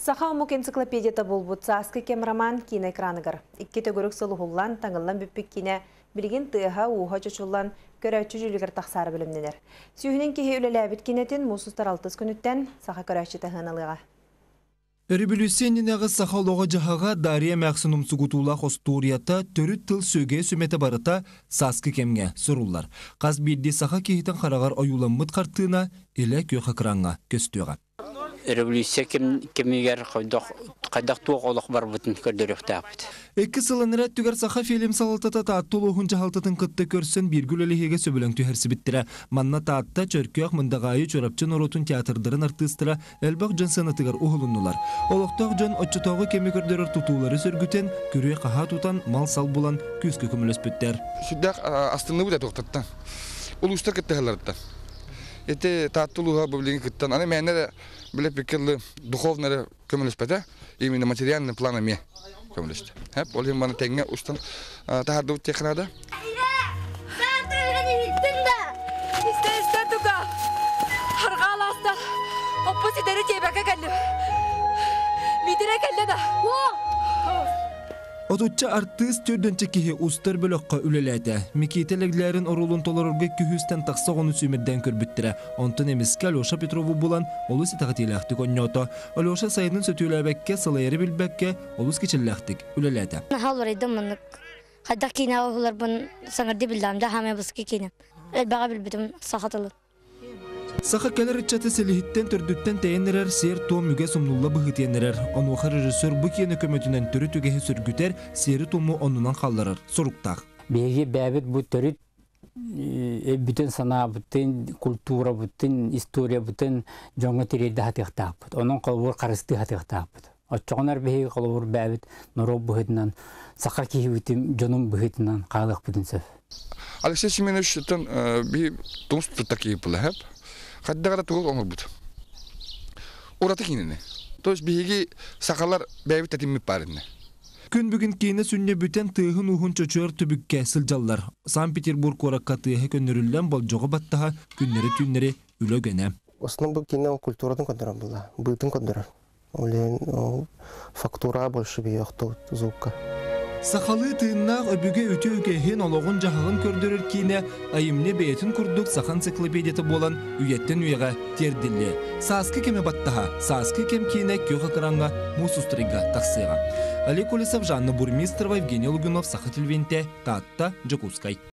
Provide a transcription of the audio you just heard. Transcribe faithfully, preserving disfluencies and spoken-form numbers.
Саха омук энциклопедията болбут саскы кем роман кино экранығыр. Икки төгөрік сылы ғуллан таңылан бүппік кине білген тыға уға чочулан көрәчі жүлігір тақсары білімненер. Сүйінен кеге үлеләбіт кинетін мұсыстар алтыз күніттен саха көрәчі тағыналыға. Революционненағы сақалуға жағаға Дария Мәқсінум сұғытула қостурията төріт тыл сөге сөметі барыта саскы кемге сұрулар. Қаз бірде сақа кейтен қарағар ойуламыт қартына елі көй қақыранға көстіға. Революция кемегер қайдақ туық олық бар бұтын көрдірек тағыпты. Екі сыланыра түгер сақа фильм салытата тааттылы ұғынча халтатын қытты көрсін біргіл әліхеге сөбілің түйерсі біттірі. Манна таатта чөркөк мұндағайы чөрапчын оротын театрдарын артыстыра әлбақ жын сынатығар ұғылынылар. Олықтақ жын отчытауғы кемегердерір тұтулары сөргітен көрі қаға тұтан мал сал болан күзгі күміліс бүттер. Сүддәқ астынны бұда тоқтаттан. Ол ұстар кетті қаларыттан. Эти тааттылуға бұблеген кіттан. Аны мәйіне біліп бекерлі духовнары көміліспәді, именно материальный планами көмілісті. Ол ең баны тәңге ұстан тағарды бұт текінады. Отучча артист түрдөнче кихи устар бөлөккө үлеләді. Мекителеглерин орулун толорурга күхүстен тақса гону сүймерден көрбүттірі. Онтон емеске Алеша Петрову булан олус итағатиләқтік оннёто. Алеша сайдын сөтүләбәкке, сылайыры билбәкке олус кечелләқтік үлеләді. Халлар идем мынык. Хадда кина олар бун саңырды билдамда хаме буске кина. Элбага билбитим сахатылы. Саха келер иччаты селихиттен төрдүттен тәйенерер сер том мүге сомнулла бұғытенерер. Онуаха режиссер бұ кені көмөтінен түрі түгеhe сүргүтер сері тому онунан қалларыр. Соруқтақ. Беге бәбіт бұ түрі бүтін сана, бүтін культура, бүтін история, бүтін жоңы терейді хатықтақ бұд. Оның қолуыр қарысты хатықтақ бұд. Отчоғынар беге қолуыр бәбіт нұру бұғытынан, сақа кейі бүтін жонын бұғытынан қалық бұдын сөв. Алексей Семенович bir Tunus tuttaki yapılı hep. Hatta kadar tuğul olur bu. Orada kinine. Toz bihigi sakallar beybi tetimmi parine. Күн бүгін кейіне сүнне бүтен тыйғын ұғын чөчөр түбікке сылжаллар. Санкт-Петербург ораққа тыйғы көнірілден бол жоғы баттаға күннері түннері үлігені. Основном бұл кейіне культурадан көндірі бұл, бұйтын көндірі. Олен фактура больше бейіқті звукка. Сақалы тыйыннақ өбіге өте өкейін олығын жағығын көрдірір кейіне айымне бейетін күрдік сақан циклопедияты болан үйеттен үйеға терділі. Саскы кеме баттаға, саскы кем кейіне көға қыранға мұсустырыға тақсыға. Олег Колесов, Жанна Бурмистрова, Евгений Лугунов, Саха Тельвенте, Татта, Джакускай.